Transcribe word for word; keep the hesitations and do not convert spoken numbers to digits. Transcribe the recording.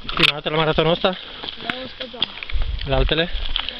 Prima dată la maratonul ăsta? La o sută, da. La altele?